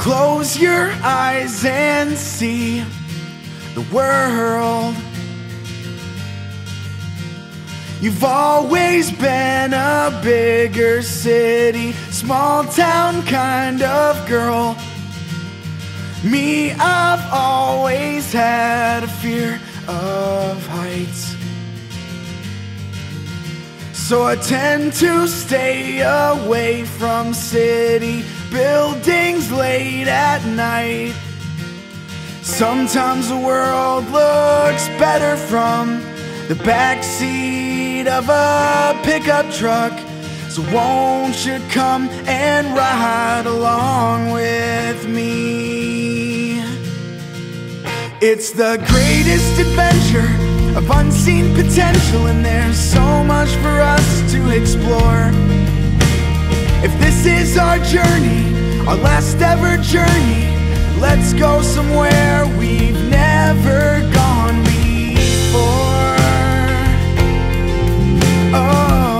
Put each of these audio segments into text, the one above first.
Close your eyes and see the world. You've always been a bigger city, small town kind of girl. Me, I've always had a fear of heights, so I tend to stay away from city buildings late at night. Sometimes the world looks better from the backseat of a pickup truck. So won't you come and ride along with me? It's the greatest adventure of unseen potential, and there's so much for us to explore. If this is our journey, our last ever journey, let's go somewhere we've never gone before. Oh.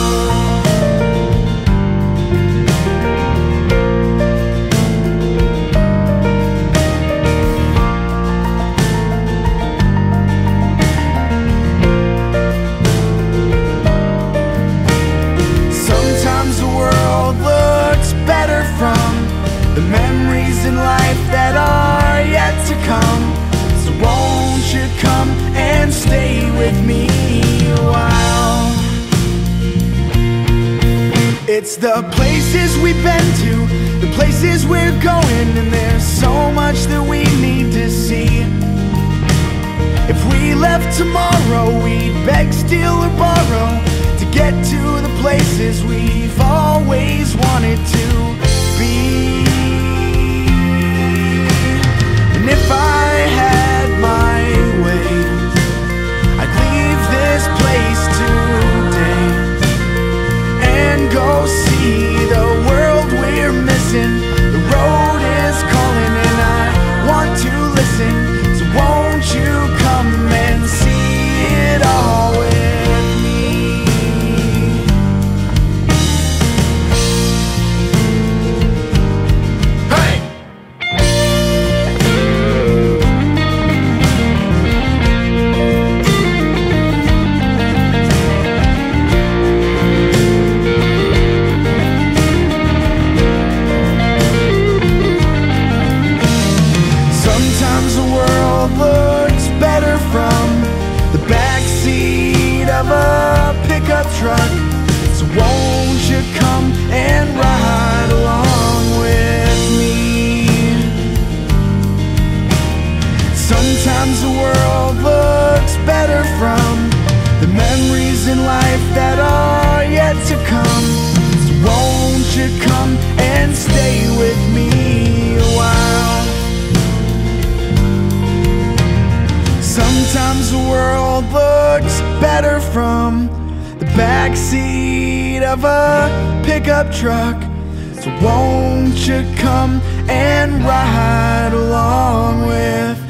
Sometimes the world looks better from the memories in life that are yet to come. So won't you come and stay with me a while? It's the places we've been to, the places we're going, and there's so much that we need to see. If we left tomorrow, we'd beg, steal, or borrow to get to the places we've always wanted to be. And if I had my way, I'd leave this place today and go see the world we're missing. The road is calling and I want to listen. So won't you come and see it all with me? Hey! Sometimes the world looks better from the backseat of a pickup truck. So won't you come and ride along with me? Sometimes the world looks better from the memories in life that are yet to come. So won't you come and stay with me a while? Sometimes the world looks better from the backseat of a pickup truck. So won't you come and ride along with